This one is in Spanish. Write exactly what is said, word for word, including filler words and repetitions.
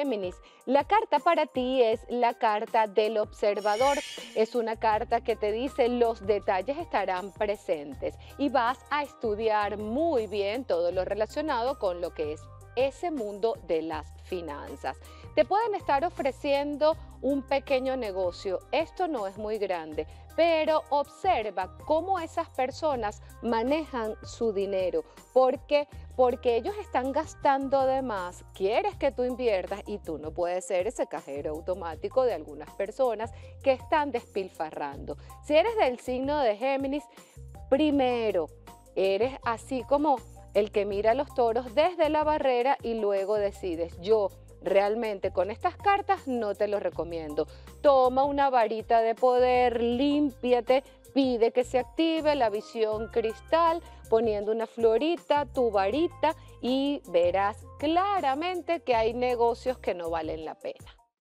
Géminis, la carta para ti es la carta del observador. Es una carta que te dice los detalles estarán presentes y vas a estudiar muy bien todo lo relacionado con lo que es ese mundo de las finanzas. Te pueden estar ofreciendo un pequeño negocio. Esto no es muy grande, pero observa cómo esas personas manejan su dinero. ¿Por qué? Porque ellos están gastando de más, quieres que tú inviertas y tú no puedes ser ese cajero automático de algunas personas que están despilfarrando. Si eres del signo de Géminis, primero, eres así como el que mira los toros desde la barrera y luego decides, yo realmente con estas cartas no te lo recomiendo. Toma una varita de poder, límpiate, pide que se active la visión cristal, poniendo una florita, tu varita y verás claramente que hay negocios que no valen la pena.